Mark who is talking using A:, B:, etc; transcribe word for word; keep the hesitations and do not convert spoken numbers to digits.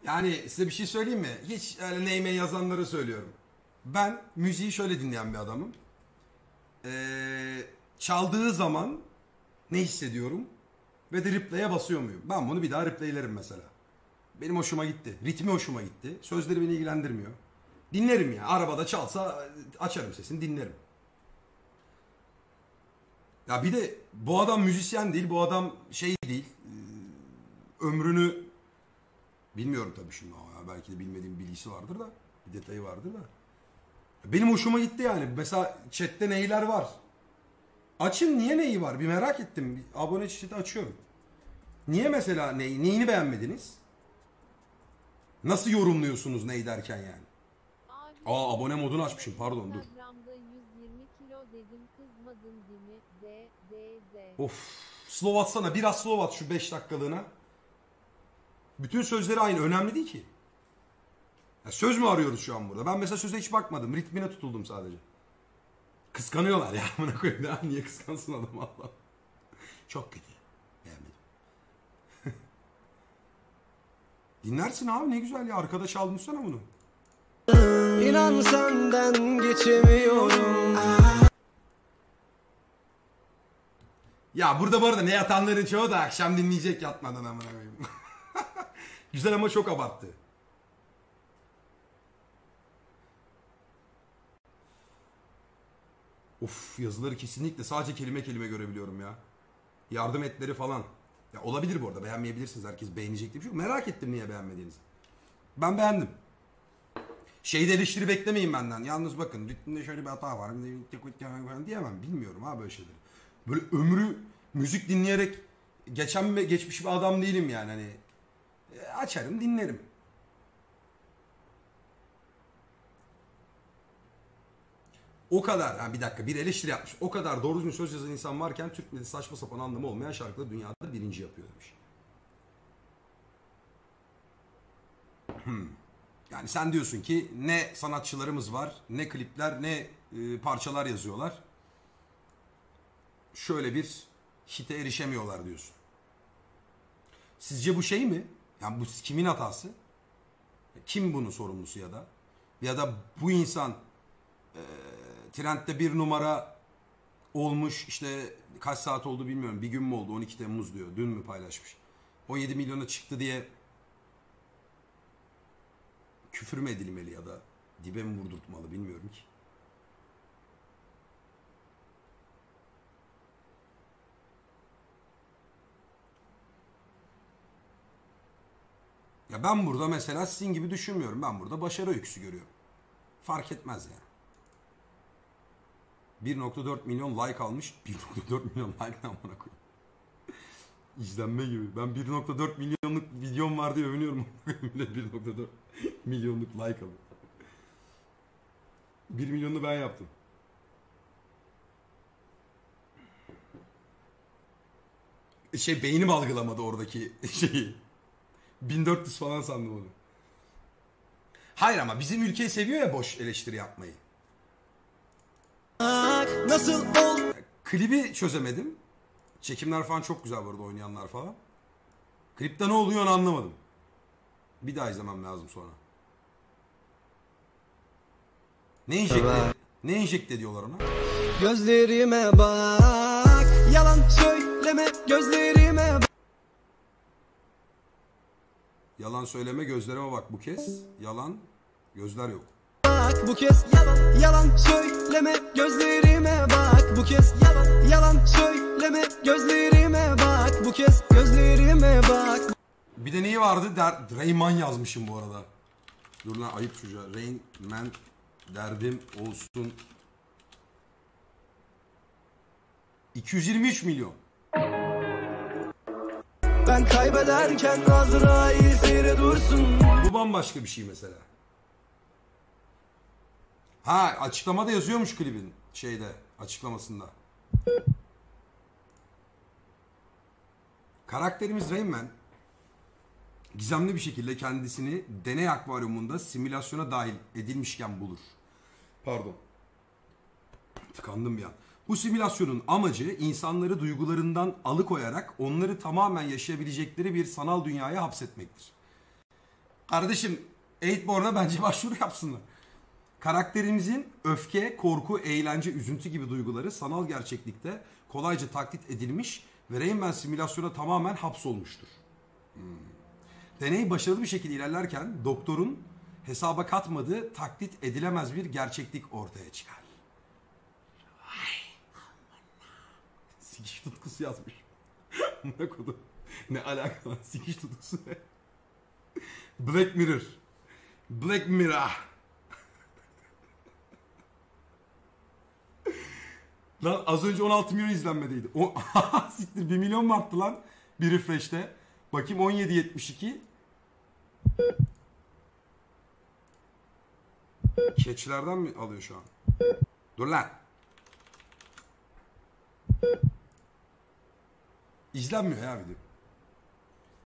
A: Yani size bir şey söyleyeyim mi? Hiç öyle neyme yazanları söylüyorum. Ben müziği şöyle dinleyen bir adamım. Ee, çaldığı zaman ne hissediyorum ve de replay'e basıyor muyum? Ben bunu bir daha replaylerim mesela. Benim hoşuma gitti. Ritmi hoşuma gitti. Sözleri beni ilgilendirmiyor. Dinlerim ya. Arabada çalsa açarım sesini dinlerim. Ya bir de bu adam müzisyen değil. Bu adam şey değil. Ömrünü bilmiyorum tabii şimdi. Belki de bilmediğim bilgisi vardır da. Bir detayı vardır da. Benim hoşuma gitti yani. Mesela chatte neyler var? Açın, niye neyi var? Bir merak ettim. Bir abone çeşidi açıyorum. Niye mesela neyi, neyini beğenmediniz? Nasıl yorumluyorsunuz ney derken yani? Aa, abone modunu açmışım, pardon, dur.
B: yüz yirmi kilo dedim, kızmadın değil mi? D, D, D.
A: Of, slow atsana, biraz slow at şu beş dakikalığına. Bütün sözleri aynı, önemli değil ki. Ya söz mü arıyoruz şu an burada? Ben mesela söze hiç bakmadım, ritmine tutuldum sadece. Kıskanıyorlar ya, amına koyayım ya, niye kıskansın adam Allah. Çok kötü. Beğenmedim. Dinlersin abi, ne güzel ya, arkada çalmışsana bunu.
C: İnan senden geçemiyorum.
A: Ya burada bu arada ne yatanların çoğu da akşam dinleyecek yatmadan amına koyayım. Güzel ama çok abarttı. Of, yazıları kesinlikle sadece kelime kelime görebiliyorum ya. Yardım etleri falan. Ya olabilir bu arada, beğenmeyebilirsiniz, herkes beğenecek diye bir şey yok. Merak ettim niye beğenmediğinizi. Ben beğendim. Şeyde eleştiri beklemeyin benden. Yalnız bakın ritminde şöyle bir hata var falan diyemem. Bilmiyorum ha böyle şeyleri. Böyle ömrü müzik dinleyerek geçen ve geçmiş bir adam değilim yani. Hani açarım dinlerim. O kadar, ha bir dakika, bir eleştiri yapmış. O kadar doğru düzgün söz yazan insan varken Türk milleti saçma sapan anlamı olmayan şarkıları dünyada birinci yapıyor demiş. Hmm. Yani sen diyorsun ki ne sanatçılarımız var, ne klipler, ne e, parçalar yazıyorlar. Şöyle bir hite erişemiyorlar diyorsun. Sizce bu şey mi? Yani bu kimin hatası? Kim bunun sorumlusu ya da? Ya da bu insan e, trendde bir numara olmuş, işte kaç saat oldu bilmiyorum. Bir gün mü oldu? on iki Temmuz diyor. Dün mü paylaşmış? on yedi milyona çıktı diye küfür mü edilmeli ya da dibe mi vurdurtmalı bilmiyorum ki. Ya ben burada mesela sizin gibi düşünmüyorum. Ben burada başarı öyküsü görüyorum. Fark etmez yani. bir nokta dört milyon like almış. bir nokta dört milyon like ne amına koyayım. İzlenme gibi. Ben bir nokta dört milyonluk videom var diye övünüyorum. bir nokta dört milyonluk like alıyor. bir milyonunu ben yaptım. Şey, beynim algılamadı oradaki şeyi. bin dört yüz falan sandım onu. Hayır ama bizim ülkeyi seviyor ya boş eleştiri yapmayı.
C: Nasıl ol?
A: Klibi çözemedim. Çekimler falan çok güzel bu arada, oynayanlar falan. Klipte ne oluyor onu anlamadım. Bir daha izlemem lazım sonra. Ne enjekte? Ne enjekte diyorlar ona?
C: Gözlerime bak. Yalan söyleme gözlerime bak.
A: Yalan söyleme gözlerime bak bu kez. Yalan gözler yok.
C: Bak bu kez yalan yalan söyleme gözlerime bak bu kez yalan yalan söyleme gözlerime bak bu kez gözlerime bak.
A: Bir de neyi vardı? Der, Rayman yazmışım bu arada. Dur lan, ayıp çocuğa. Rayman derdim olsun. iki yüz yirmi üç milyon.
C: Ben kaybederken Azrail seyre dursun.
A: Bu bambaşka bir şey mesela. Ha, açıklamada yazıyormuş klibin şeyde, açıklamasında. Karakterimiz Rayman gizemli bir şekilde kendisini deney akvaryumunda simülasyona dahil edilmişken bulur. Pardon. Tıkandım bir an. Bu simülasyonun amacı insanları duygularından alıkoyarak onları tamamen yaşayabilecekleri bir sanal dünyaya hapsetmektir. Kardeşim Eightborn'a bence başvuru yapsınlar. Karakterimizin öfke, korku, eğlence, üzüntü gibi duyguları sanal gerçeklikte kolayca taklit edilmiş ve Rayman simülasyona tamamen hapsolmuştur. Hmm. Deney başarılı bir şekilde ilerlerken doktorun hesaba katmadığı taklit edilemez bir gerçeklik ortaya çıkar. Sikiş tutkusu yazmış. Ne kodu? Ne alakalı sikiş tutkusu ne? Black Mirror. Black Mirror. Lan az önce on altı milyon izlenmedeydi. O siktir bir milyon mu arttı lan? Bir refresh'te. Bakayım on yedi yetmiş iki. Keçilerden mi alıyor şu an? Dur lan. İzlenmiyor ya video.